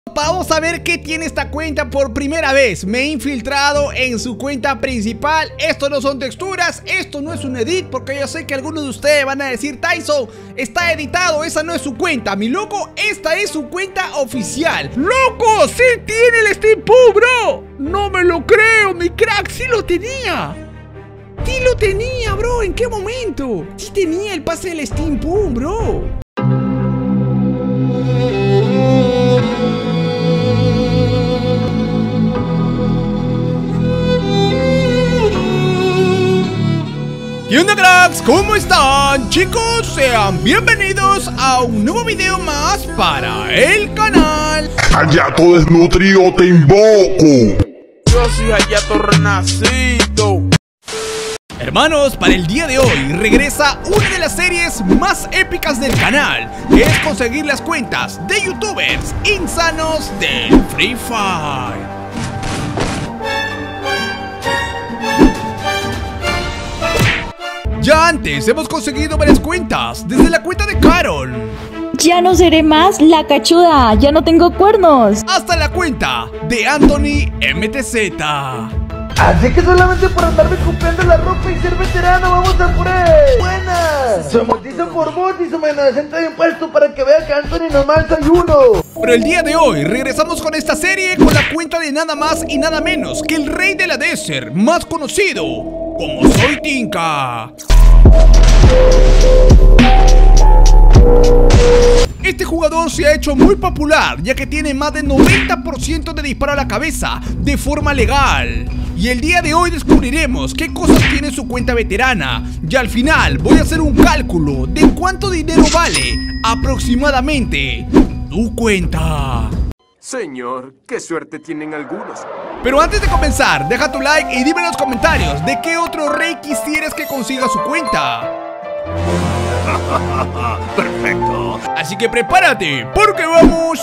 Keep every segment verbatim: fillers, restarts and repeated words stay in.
Vamos a ver qué tiene esta cuenta por primera vez. Me he infiltrado en su cuenta principal. Esto no son texturas, esto no es un edit, porque yo sé que algunos de ustedes van a decir: Taizo, está editado, esa no es su cuenta. Mi loco, esta es su cuenta oficial. ¡Loco! ¡Sí tiene el Steam Pump, bro! No me lo creo, mi crack, sí lo tenía. Sí lo tenía, bro. ¿En qué momento? Sí tenía el pase del Steam Pump, bro. ¿Qué onda, cracks? ¿Cómo están, chicos? Sean bienvenidos a un nuevo video más para el canal. Hayato desnutrido, te invoco. Yo soy Hayato renacido. Hermanos, para el día de hoy regresa una de las series más épicas del canal, que es conseguir las cuentas de youtubers insanos del Free Fire. Ya antes hemos conseguido varias cuentas, desde la cuenta de Carol. Ya no seré más la cachuda, ya no tengo cuernos. Hasta la cuenta de Anthony M T Z. Así que solamente por andarme copiando la ropa y ser veterano, vamos a por él. Buenas. Se motiza por vos y su menos de impuesto para que vea que Anthony nomás soy uno. Pero el día de hoy regresamos con esta serie con la cuenta de nada más y nada menos que el rey de la Desert, más conocido como Soy Tinka. Este jugador se ha hecho muy popular, ya que tiene más del noventa por ciento de disparo a la cabeza de forma legal. Y el día de hoy descubriremos qué cosas tiene su cuenta veterana. Y al final voy a hacer un cálculo de cuánto dinero vale aproximadamente tu cuenta. Señor, qué suerte tienen algunos. Pero antes de comenzar, deja tu like y dime en los comentarios de qué otro rey quisieras que consiga su cuenta. Perfecto. Así que prepárate, porque vamos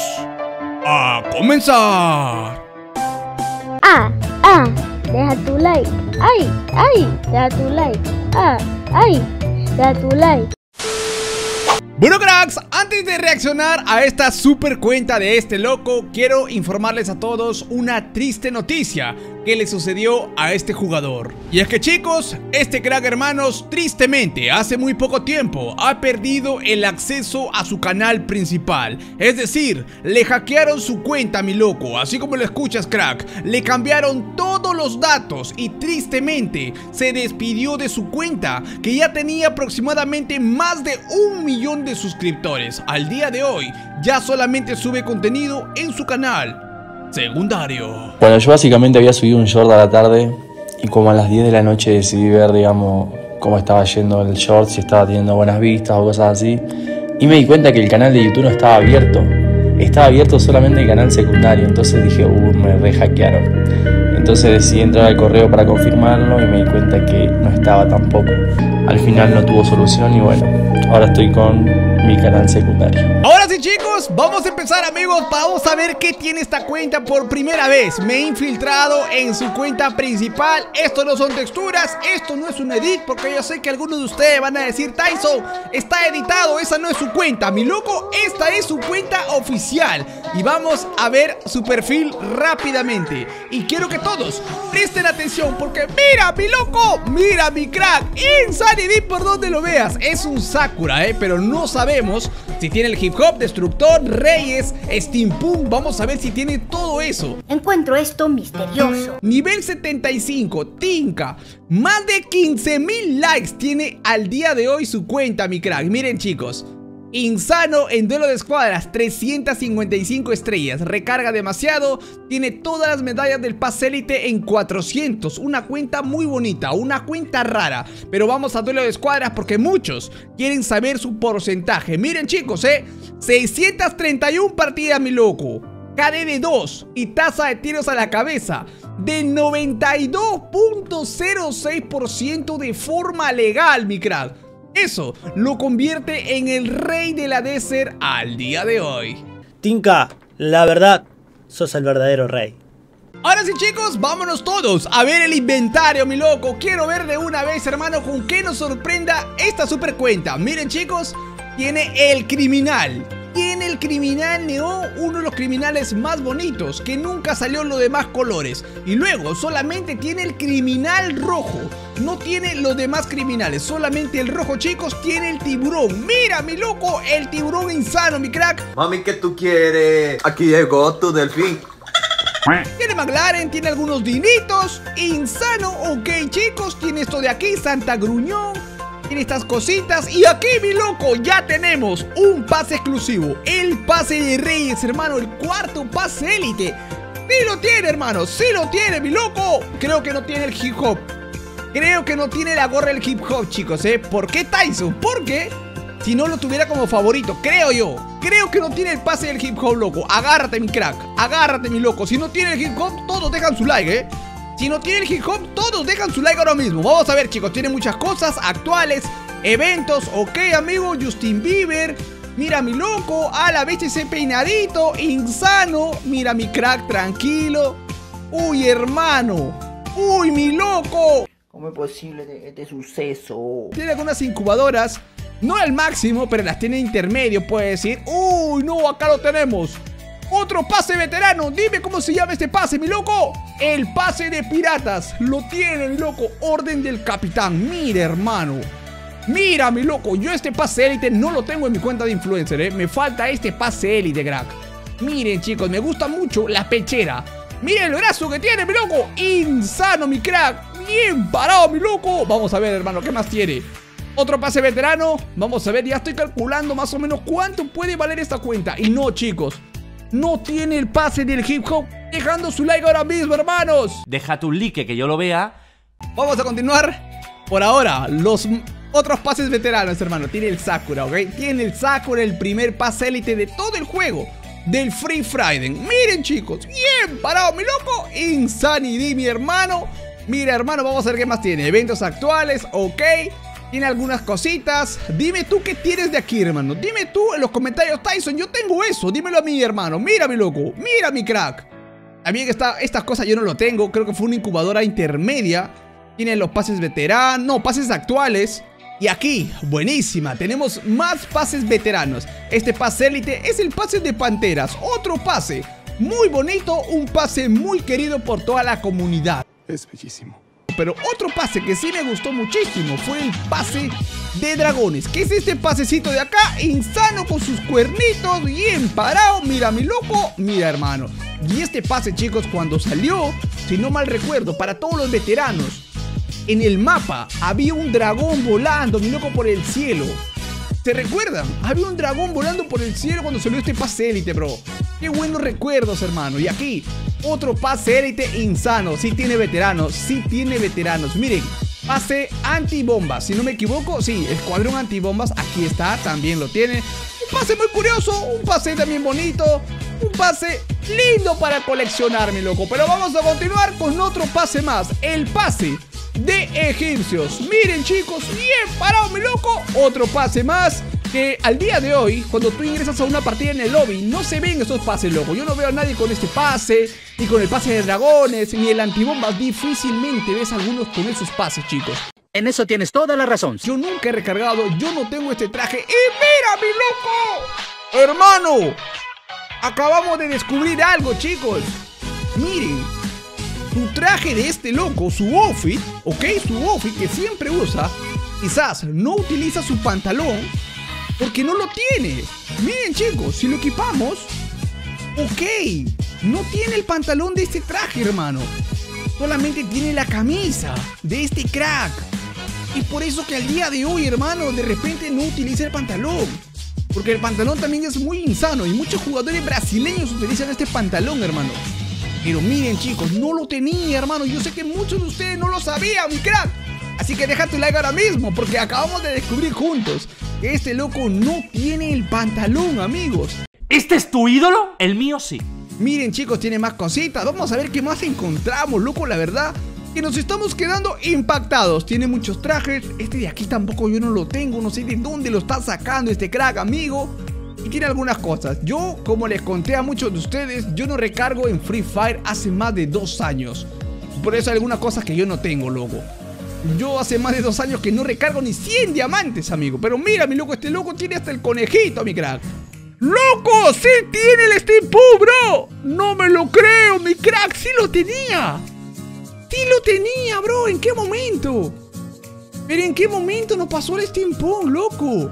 a comenzar. Ah, ah, deja tu like. Ay, ay, deja tu like. Ah, ay, deja tu like. Bueno, cracks, antes de reaccionar a esta super cuenta de este loco, quiero informarles a todos una triste noticia que le sucedió a este jugador. Y es que, chicos, este crack, hermanos, tristemente hace muy poco tiempo ha perdido el acceso a su canal principal. Es decir, le hackearon su cuenta, mi loco, así como lo escuchas, crack. Le cambiaron todos los datos y tristemente se despidió de su cuenta, que ya tenía aproximadamente más de un millón de suscriptores. Al día de hoy ya solamente sube contenido en su canal secundario. Bueno, yo básicamente había subido un short a la tarde y como a las diez de la noche decidí ver, digamos, cómo estaba yendo el short, si estaba teniendo buenas vistas o cosas así, y me di cuenta que el canal de YouTube no estaba abierto, estaba abierto solamente el canal secundario. Entonces dije, uh, me re-hackearon. Entonces decidí entrar al correo para confirmarlo y me di cuenta que no estaba tampoco. Al final no tuvo solución y bueno, ahora estoy con mi canal secundario. Ahora sí, chicos, vamos a empezar, amigos. Vamos a ver qué tiene esta cuenta por primera vez. Me he infiltrado en su cuenta principal. Esto no son texturas, esto no es un edit, porque yo sé que algunos de ustedes van a decir: Taizo, está editado, esa no es su cuenta. Mi loco, esta es su cuenta oficial. Y vamos a ver su perfil rápidamente. Y quiero que todos presten atención, porque mira, mi loco, mira, mi crack, Insane Edit por donde lo veas. Es un Sakura, eh, pero no sabemos si tiene el hip hop, destructor, reyes, Steam Pump. Vamos a ver si tiene todo eso. Encuentro esto misterioso. Nivel setenta y cinco, Tinka. Más de quince mil likes tiene al día de hoy su cuenta, mi crack. Miren, chicos, insano en duelo de escuadras, trescientas cincuenta y cinco estrellas, recarga demasiado, tiene todas las medallas del Paz Elite en cuatrocientos, una cuenta muy bonita, una cuenta rara. Pero vamos a duelo de escuadras porque muchos quieren saber su porcentaje. Miren, chicos, eh, seiscientas treinta y una partidas, mi loco, K D de dos y tasa de tiros a la cabeza de noventa y dos punto cero seis por ciento de forma legal, mi crack. Eso lo convierte en el rey de la Desert al día de hoy. Tinka, la verdad, sos el verdadero rey. Ahora sí, chicos, vámonos todos a ver el inventario, mi loco. Quiero ver de una vez, hermano, con qué nos sorprenda esta super cuenta. Miren, chicos, tiene el criminal tiene el criminal neón, uno de los criminales más bonitos, que nunca salió los demás colores. Y luego solamente tiene el criminal rojo, no tiene los demás criminales, solamente el rojo, chicos. Tiene el tiburón, mira mi loco, el tiburón insano, mi crack. Mami, ¿qué tú quieres? Aquí llegó tu delfín. Tiene McLaren, tiene algunos dinitos, insano, ok chicos. Tiene esto de aquí, Santa Gruñón, tiene estas cositas. Y aquí, mi loco, ya tenemos un pase exclusivo, el pase de Reyes, hermano, el cuarto pase élite. Sí lo tiene, hermano, sí lo tiene, mi loco. Creo que no tiene el hip hop, creo que no tiene la gorra del hip hop, chicos, ¿eh? ¿Por qué Tyson? Porque si no lo tuviera como favorito, creo yo. Creo que no tiene el pase del hip hop, loco. Agárrate, mi crack, agárrate, mi loco. Si no tiene el hip hop, todos dejan su like, ¿eh? Si no tiene el hip hop, todos dejan su like ahora mismo. Vamos a ver, chicos, tiene muchas cosas actuales, eventos, ok, amigo. Justin Bieber, mira mi loco, a la vez ese peinadito, insano. Mira mi crack, tranquilo. Uy, hermano, uy, mi loco. ¿Cómo es posible este suceso? Tiene algunas incubadoras, no al máximo, pero las tiene intermedio, puede decir. Uy, no, acá lo tenemos. Otro pase veterano, dime cómo se llama este pase, mi loco. El pase de piratas, lo tiene, mi loco, orden del capitán. Mira, hermano, mira, mi loco, yo este pase élite no lo tengo en mi cuenta de influencer, eh. Me falta este pase élite, crack. Miren, chicos, me gusta mucho la pechera. Miren el brazo que tiene, mi loco, insano, mi crack. Bien parado, mi loco. Vamos a ver, hermano, ¿qué más tiene? Otro pase veterano, vamos a ver, ya estoy calculando más o menos cuánto puede valer esta cuenta. Y no, chicos, no tiene el pase del hip hop. Dejando su like ahora mismo, hermanos. Deja tu like que yo lo vea. Vamos a continuar. Por ahora, los otros pases veteranos, hermano. Tiene el Sakura, ¿ok? Tiene el Sakura, el primer pase élite de todo el juego, del Free Friday. Miren, chicos, bien parado, mi loco. Insanity, mi hermano. Mira, hermano, vamos a ver qué más tiene. Eventos actuales, ok. Tiene algunas cositas. Dime tú qué tienes de aquí, hermano. Dime tú en los comentarios, Tyson, yo tengo eso. Dímelo a mí, hermano. Mira, mi loco. Mira, mi crack. También esta, estas cosas yo no lo tengo. Creo que fue una incubadora intermedia. Tiene los pases veteranos. No, pases actuales. Y aquí, buenísima. Tenemos más pases veteranos. Este pase élite es el pase de Panteras. Otro pase muy bonito. Un pase muy querido por toda la comunidad. Es bellísimo. Pero otro pase que sí me gustó muchísimo fue el pase de dragones. ¿Qué es este pasecito de acá? Insano, con sus cuernitos, bien parado. Mira, mi loco, mira, hermano. Y este pase, chicos, cuando salió, si no mal recuerdo, para todos los veteranos, en el mapa había un dragón volando, mi loco, por el cielo. ¿Se recuerdan? Había un dragón volando por el cielo cuando salió este pase élite, bro. Qué buenos recuerdos, hermano. Y aquí, otro pase élite insano. Sí tiene veteranos, sí tiene veteranos. Miren, pase antibombas, si no me equivoco. Sí, escuadrón antibombas, aquí está, también lo tiene. Un pase muy curioso, un pase también bonito, un pase lindo para coleccionar, mi loco. Pero vamos a continuar con otro pase más, el pase de egipcios. Miren, chicos, bien parado, mi loco. Otro pase más que al día de hoy, cuando tú ingresas a una partida en el lobby, no se ven estos pases, loco. Yo no veo a nadie con este pase, ni con el pase de dragones, ni el antibombas. Difícilmente ves a algunos con esos pases, chicos. En eso tienes toda la razón. Yo nunca he recargado, yo no tengo este traje. ¡Y mira, mi loco! Hermano, acabamos de descubrir algo, chicos. Miren, su traje de este loco, su outfit, ok, su outfit que siempre usa, quizás no utiliza su pantalón porque no lo tiene. Miren, chicos, si lo equipamos, ok, no tiene el pantalón de este traje, hermano. Solamente tiene la camisa de este crack. Y por eso que al día de hoy, hermano, de repente no utiliza el pantalón, porque el pantalón también es muy insano. Y muchos jugadores brasileños utilizan este pantalón, hermano. Pero miren, chicos, no lo tenía, hermano. Yo sé que muchos de ustedes no lo sabían, mi crack. Así que deja tu like ahora mismo, porque acabamos de descubrir juntos que este loco no tiene el pantalón, amigos. ¿Este es tu ídolo? El mío sí. Miren, chicos, tiene más cositas. Vamos a ver qué más encontramos, loco. La verdad que nos estamos quedando impactados. Tiene muchos trajes. Este de aquí tampoco yo no lo tengo. No sé de dónde lo está sacando este crack, amigo. Y tiene algunas cosas. Yo, como les conté a muchos de ustedes, yo no recargo en Free Fire hace más de dos años. Por eso hay algunas cosas que yo no tengo, loco. Yo hace más de dos años que no recargo ni cien diamantes, amigo. Pero mira, mi loco, este loco tiene hasta el conejito, mi crack. ¡Loco! ¡Sí tiene el Steam Pump, bro! ¡No me lo creo, mi crack! ¡Sí lo tenía! ¡Sí lo tenía, bro! ¿En qué momento? ¿Pero en qué momento nos pasó el Steam Pump, loco?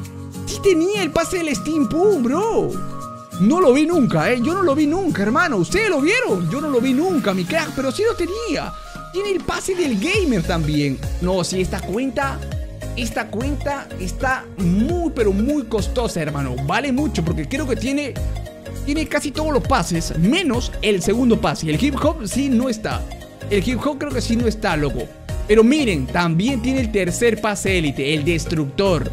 Sí tenía el pase del Steam Pump, bro. No lo vi nunca, eh. Yo no lo vi nunca, hermano. ¿Ustedes lo vieron? Yo no lo vi nunca, mi crack, pero sí lo tenía. Tiene el pase del gamer también. No, sí, esta cuenta... Esta cuenta está muy, pero muy costosa, hermano. Vale mucho porque creo que tiene Tiene casi todos los pases, menos el segundo pase. El hip hop sí no está. El hip hop creo que sí no está, loco. Pero miren, también tiene el tercer pase élite, el destructor.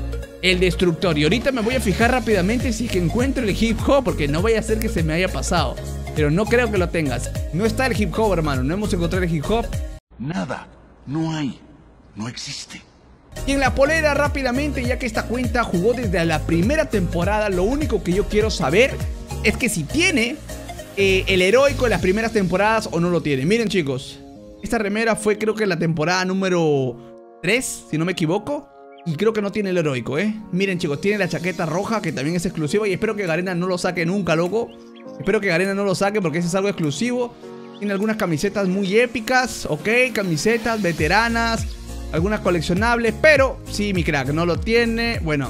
El destructor. Y ahorita me voy a fijar rápidamente si es que encuentro el hip hop, porque no vaya a ser que se me haya pasado. Pero no creo que lo tengas. No está el hip hop, hermano. No hemos encontrado el hip hop. Nada. No hay. No existe. Y en la polera rápidamente, ya que esta cuenta jugó desde la primera temporada, lo único que yo quiero saber es que si tiene eh, el heroico de las primeras temporadas o no lo tiene. Miren, chicos, esta remera fue creo que la temporada número tres, si no me equivoco. Y creo que no tiene el heroico, eh. Miren, chicos, tiene la chaqueta roja, que también es exclusiva. Y espero que Garena no lo saque nunca, loco. Espero que Garena no lo saque porque ese es algo exclusivo. Tiene algunas camisetas muy épicas, ok, camisetas veteranas, algunas coleccionables, pero sí, mi crack, no lo tiene. Bueno,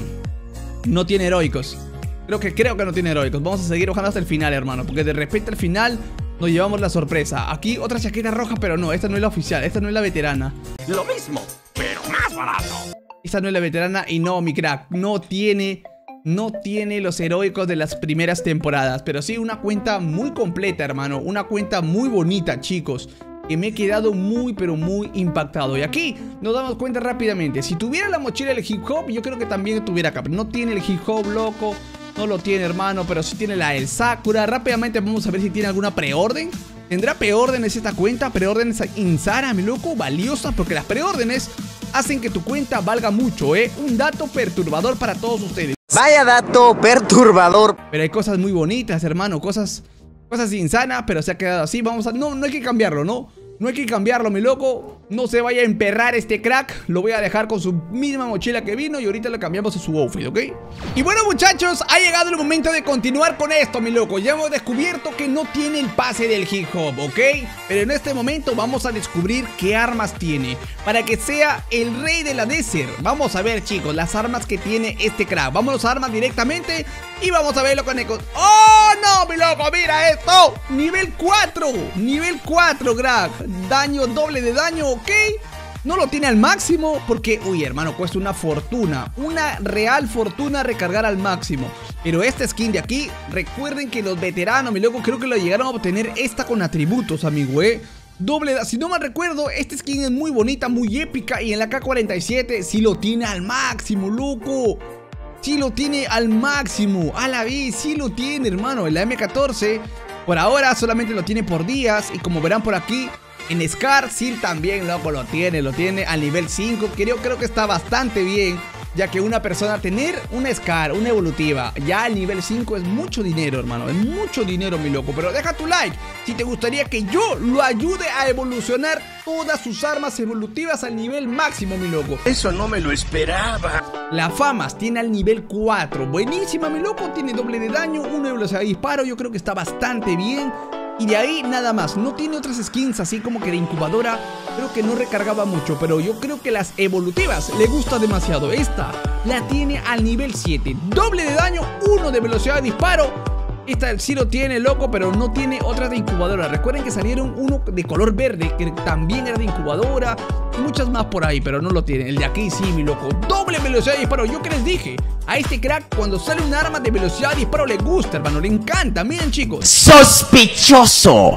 no tiene heroicos. Creo que creo que no tiene heroicos. Vamos a seguir bajando hasta el final, hermano, porque de repente al final nos llevamos la sorpresa. Aquí otra chaqueta roja, pero no, esta no es la oficial, esta no es la veterana. Lo mismo, pero más barato. Esta no es la veterana y no, mi crack, no tiene... No tiene los heroicos de las primeras temporadas. Pero sí, una cuenta muy completa, hermano. Una cuenta muy bonita, chicos, que me he quedado muy, pero muy impactado. Y aquí nos damos cuenta rápidamente. Si tuviera la mochila del hip hop, yo creo que también tuviera acá. No tiene el hip hop, loco. No lo tiene, hermano, pero sí tiene la del Sakura. Rápidamente vamos a ver si tiene alguna preorden. ¿Tendrá preórdenes esta cuenta? Preórdenes insana, mi loco, valiosas, porque las preórdenes hacen que tu cuenta valga mucho, ¿eh? Un dato perturbador para todos ustedes. Vaya dato perturbador. Pero hay cosas muy bonitas, hermano, cosas cosas insanas, pero se ha quedado así. Vamos a... No, no hay que cambiarlo, ¿no? No hay que cambiarlo, mi loco. No se vaya a emperrar este crack. Lo voy a dejar con su misma mochila que vino y ahorita le cambiamos a su outfit, ¿ok? Y bueno, muchachos, ha llegado el momento de continuar con esto, mi loco. Ya hemos descubierto que no tiene el pase del hip hop, ¿ok? Pero en este momento vamos a descubrir qué armas tiene para que sea el rey de la desert. Vamos a ver, chicos, las armas que tiene este crack. Vámonos a armas directamente y vamos a verlo con el... ¡Oh, no, mi loco! ¡Mira esto! Nivel cuatro. Nivel cuatro, crack. Daño, doble de daño, ok. No lo tiene al máximo porque, uy, hermano, cuesta una fortuna. Una real fortuna recargar al máximo. Pero esta skin de aquí, recuerden que los veteranos, mi loco, creo que lo llegaron a obtener esta con atributos, amigo, eh. Doble, si no mal recuerdo, esta skin es muy bonita, muy épica. Y en la K cuarenta y siete sí lo tiene al máximo, loco. Sí lo tiene al máximo. A la vez, sí lo tiene, hermano. En la M catorce, por ahora solamente lo tiene por días. Y como verán por aquí, en Scar, sí también, loco, lo tiene. Lo tiene al nivel cinco. Creo, creo que está bastante bien, ya que una persona tener una Scar, una evolutiva, ya al nivel cinco es mucho dinero, hermano. Es mucho dinero, mi loco. Pero deja tu like si te gustaría que yo lo ayude a evolucionar todas sus armas evolutivas al nivel máximo, mi loco. Eso no me lo esperaba. La Famas tiene al nivel cuatro. Buenísima, mi loco. Tiene doble de daño, una velocidad de disparo. Yo creo que está bastante bien. Y de ahí nada más. No tiene otras skins así como que de incubadora. Creo que no recargaba mucho, pero yo creo que las evolutivas le gusta demasiado. Esta la tiene al nivel siete. Doble de daño, uno de velocidad de disparo. Esta sí lo tiene, loco, pero no tiene otras de incubadora. Recuerden que salieron uno de color verde, que también era de incubadora. Y muchas más por ahí, pero no lo tiene. El de aquí sí, mi loco. Doble velocidad de disparo. Yo que les dije, a este crack cuando sale un arma de velocidad de disparo le gusta, hermano. Le encanta. Miren, chicos. Sospechoso.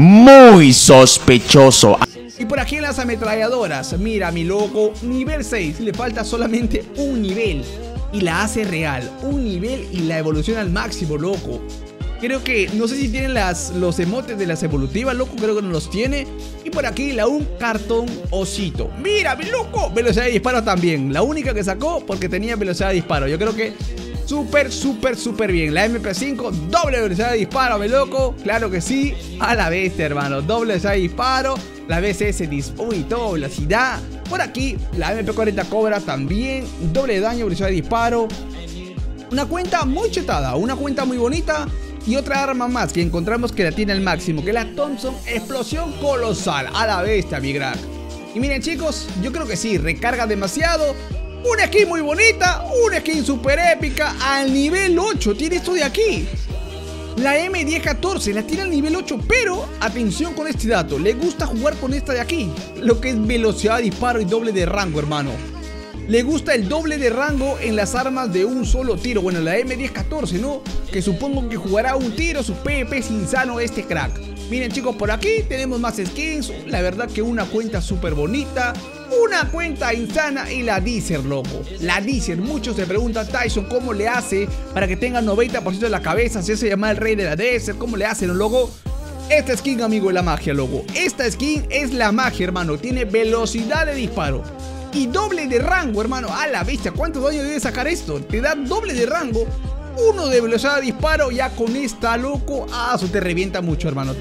Muy sospechoso. Y por aquí en las ametralladoras, mira, mi loco, nivel seis. Le falta solamente un nivel y la hace real. Un nivel y la evoluciona al máximo, loco. Creo que, no sé si tienen las, los emotes de las evolutivas, loco. Creo que no los tiene. Y por aquí la un cartón osito. Mira, mi loco, velocidad de disparo también. La única que sacó porque tenía velocidad de disparo. Yo creo que súper, súper, súper bien. La M P cinco, doble velocidad de disparo, mi loco. Claro que sí, a la bestia, hermano. Doble velocidad de disparo. La B C S disparo y todo, velocidad. Por aquí, la M P cuarenta Cobra también. Doble de daño, velocidad de disparo. Una cuenta muy chetada, una cuenta muy bonita. Y otra arma más que encontramos que la tiene al máximo, que es la Thompson Explosión Colosal. A la bestia, mi crack. Y miren chicos, yo creo que sí, recarga demasiado. Una skin muy bonita, una skin super épica al nivel ocho. Tiene esto de aquí. La M diez catorce la tiene al nivel ocho, pero atención con este dato. Le gusta jugar con esta de aquí, lo que es velocidad de disparo y doble de rango, hermano. Le gusta el doble de rango en las armas de un solo tiro. Bueno, la M diez catorce, ¿no? Que supongo que jugará un tiro. Su PvP es insano este crack. Miren chicos, por aquí tenemos más skins. La verdad que una cuenta súper bonita. Una cuenta insana y la Deezer, loco. La Deezer, muchos se preguntan, Tyson, ¿cómo le hace para que tenga noventa por ciento de la cabeza? Si se llama el rey de la Deezer, ¿cómo le hace, no, loco? Esta skin, amigo, es la magia, loco. Esta skin es la magia, hermano. Tiene velocidad de disparo y doble de rango, hermano. A la bestia, ¿cuántos daños debe sacar esto? Te da doble de rango, uno de velocidad de disparo. Ya con esta, loco, ah, eso te revienta mucho, hermano.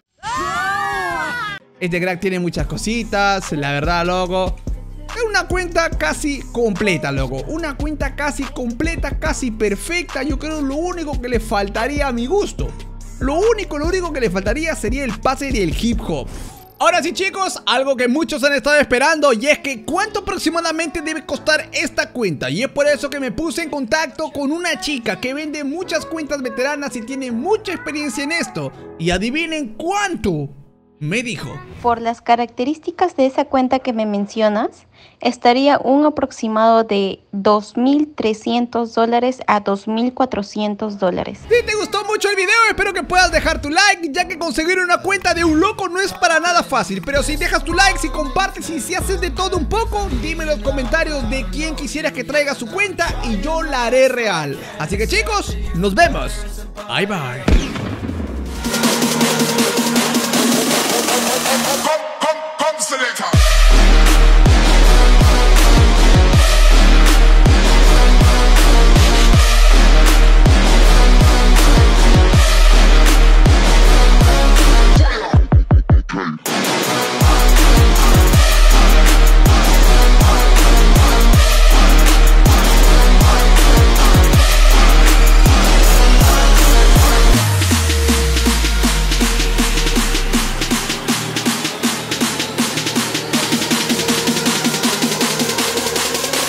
Este crack tiene muchas cositas, la verdad, loco. Es una cuenta casi completa, loco. Una cuenta casi completa, casi perfecta. Yo creo lo único que le faltaría a mi gusto. Lo único, lo único que le faltaría sería el pase del hip hop. Ahora sí chicos, algo que muchos han estado esperando, y es que ¿cuánto aproximadamente debe costar esta cuenta? Y es por eso que me puse en contacto con una chica que vende muchas cuentas veteranas y tiene mucha experiencia en esto. Y adivinen cuánto me dijo. Por las características de esa cuenta que me mencionas, estaría un aproximado de dos mil trescientos dólares a dos mil cuatrocientos dólares. Si te gustó mucho el video, espero que puedas dejar tu like, ya que conseguir una cuenta de un loco no es para nada fácil. Pero si dejas tu like, si compartes y si haces de todo un poco, dime en los comentarios de quién quisieras que traiga su cuenta y yo la haré real. Así que chicos, nos vemos. Bye bye.